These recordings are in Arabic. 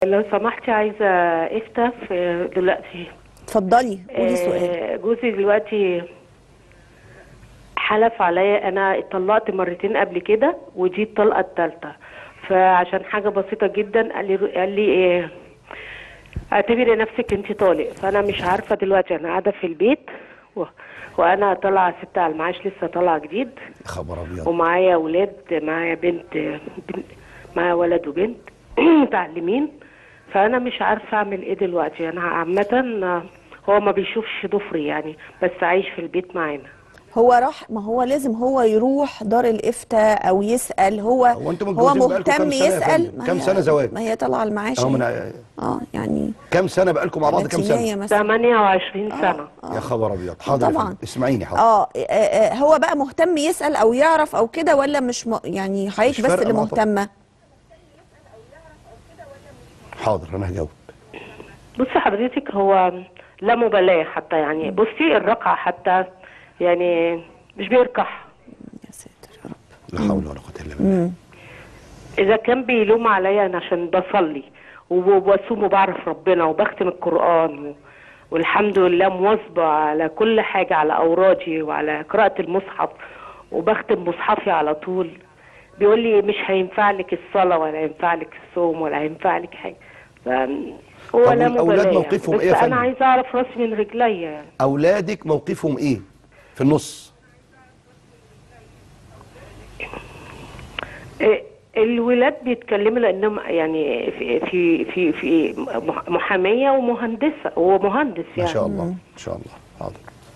لو سمحتي عايزة افتى في دلوقتي. اتفضلي قولي سؤال. جوزي دلوقتي حلف عليا، انا اتطلقت مرتين قبل كده ودي الطلقة الثالثة، فعشان حاجة بسيطة جدا قال لي ايه، اعتبري نفسك انت طالق. فانا مش عارفة دلوقتي، انا قاعدة في البيت وانا طالعة ست على المعاش، لسه طالعة جديد. خبر ابيض. ومعايا اولاد، معايا معايا ولد وبنت متعلمين. فانا مش عارفه اعمل ايه دلوقتي. انا عامه هو ما بيشوفش ضفري يعني، بس عايش في البيت معانا. هو راح، ما هو لازم هو يروح دار الافتاء او يسال. هو انتم هو متجوزين بقالكم مهتم كام سنه يسال. كام سنه زواج؟ ما هي طالعه المعاش يعني كام سنه بقالكم مع بعض؟ كام سنه؟ 28 سنه. يا خبر ابيض. حاضر طبعا. اسمعيني. حاضر. هو بقى مهتم يسال او يعرف او كده، ولا مش يعني حضرتك بس اللي مهتمه؟ حاضر انا هجاوب. بصي حضرتك، هو لا مبالاه حتى يعني. بصي الرقعه حتى يعني مش بيركح. يا ساتر يا رب. لا حول ولا قوه الا بالله. اذا كان بيلوم عليا انا عشان بصلي وبصوم وبعرف ربنا وبختم القران والحمد لله مواظبه على كل حاجه، على اورادي وعلى قراءه المصحف وبختم مصحفي على طول، بيقول لي مش هينفع لك الصلاه ولا هينفع لك الصوم ولا هينفع لك حاجه. هو لا الاولاد موقفهم يعني. ايه يا بس فندم؟ انا عايزه اعرف راسي من رجليا يعني. اولادك موقفهم ايه في النص؟ الولاد بيتكلموا لانهم يعني في محاميه ومهندسه، هو مهندس يعني. ما شاء الله ما شاء الله. حاضر.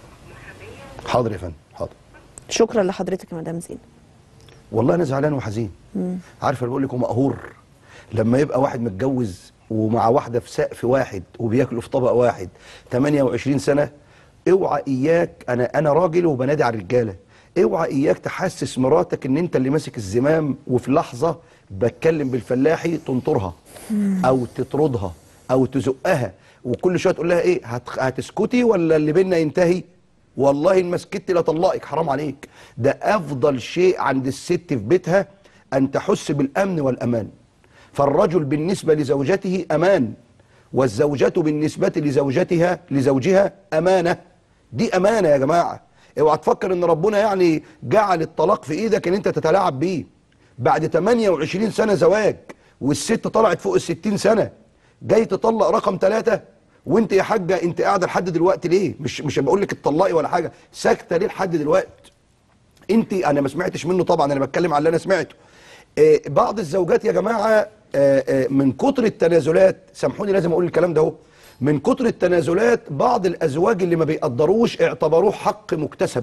حاضر يا فندم. حاضر. شكرا لحضرتك يا مدام زينب. والله انا زعلان وحزين. عارفه اللي بقول لك ومقهور لما يبقى واحد متجوز ومع واحده في سقف واحد وبياكلوا في طبق واحد 28 سنه. اوعى اياك، انا راجل وبنادي على الرجاله، اوعى اياك تحسس مراتك ان انت اللي ماسك الزمام، وفي لحظه بتكلم بالفلاحي تنطرها او تطردها او تزقها، وكل شويه تقول لها ايه، هتسكتي ولا اللي بينا ينتهي؟ والله ان ما سكتي لا طلقك، حرام عليك. ده افضل شيء عند الست في بيتها ان تحس بالامن والامان. فالرجل بالنسبه لزوجته امان، والزوجه بالنسبه لزوجها امانه. دي امانه يا جماعه. اوعى تفكر ان ربنا يعني جعل الطلاق في ايدك ان انت تتلاعب بيه. بعد 28 سنه زواج والست طلعت فوق ال60 سنه جاي تطلق رقم 3، وانت يا حاجه انت قاعده لحد دلوقتي ليه؟ مش بقول لك اتطلقي ولا حاجه، ساكته ليه لحد دلوقتي؟ انا ما سمعتش منه طبعا، انا بتكلم على اللي انا سمعته. بعض الزوجات يا جماعه من كتر التنازلات، سامحوني لازم اقول الكلام ده اهو، من كتر التنازلات بعض الازواج اللي ما بيقدروش اعتبروه حق مكتسب.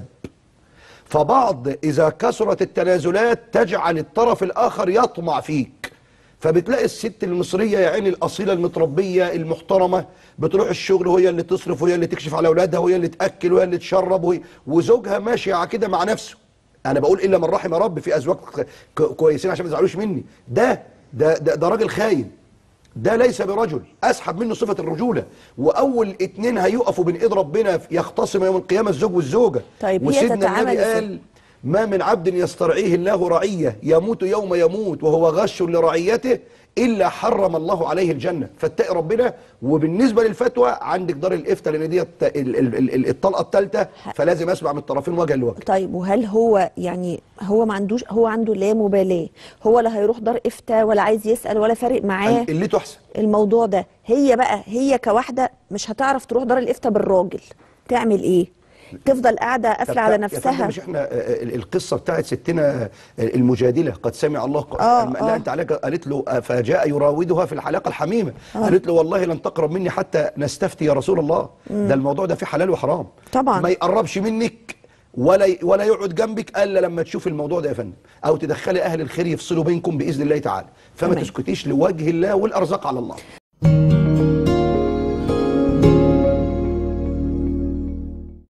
فبعض اذا كثرت التنازلات تجعل الطرف الاخر يطمع فيك. فبتلاقي الست المصريه يا عيني الاصيله المتربيه المحترمه بتروح الشغل وهي اللي تصرف وهي اللي تكشف على اولادها وهي اللي تاكل وهي اللي تشرب وزوجها ماشي كده مع نفسه. انا بقول الا من رحم ربي، في ازواج كويسين عشان ما تزعلوش مني. ده راجل خاين، ده ليس برجل، اسحب منه صفه الرجوله. واول اتنين هيقفوا بين ايد ربنا يختصم يوم القيامه الزوج والزوجه. طيب وسيدنا النبي قال ما من عبد يسترعيه الله رعيه يموت يوم يموت وهو غش لرعيته الا حرم الله عليه الجنه. فاتقي ربنا. وبالنسبه للفتوى عندك دار الافتاء، لان دي الطلقه الثالثه، فلازم اسمع من الطرفين وجها لوجه. طيب وهل هو يعني هو ما عندوش، هو عنده لا مبالاه، هو لا هيروح دار افتاء ولا عايز يسال ولا فارق معاه اللي تحسن الموضوع ده؟ هي كواحده مش هتعرف تروح دار الافتاء بالراجل، تعمل ايه؟ تفضل قاعده قافله على نفسها؟ مش احنا القصه بتاعت ستنا المجادله قد سمع الله لا انت عليك، قالت له فجاء يراودها في الحلاقه الحميمه. قالت له والله لن تقرب مني حتى نستفتي يا رسول الله. ده الموضوع ده فيه حلال وحرام طبعا. ما يقربش منك ولا يقعد جنبك الا لما تشوف الموضوع ده يا فندم، او تدخلي اهل الخير يفصلوا بينكم باذن الله تعالى. فما تسكتيش لوجه الله، والارزاق على الله.